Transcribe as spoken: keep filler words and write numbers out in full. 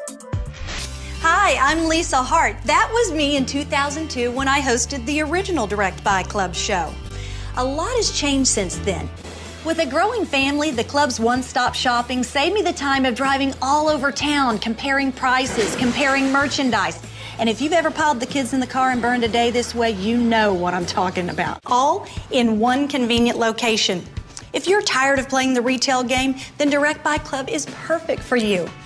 Hi, I'm Leisa Hart. That was me in two thousand two when I hosted the original DirectBuy Club show. A lot has changed since then. With a growing family, the club's one-stop shopping saved me the time of driving all over town, comparing prices, comparing merchandise. And if you've ever piled the kids in the car and burned a day this way, you know what I'm talking about. All in one convenient location. If you're tired of playing the retail game, then DirectBuy Club is perfect for you.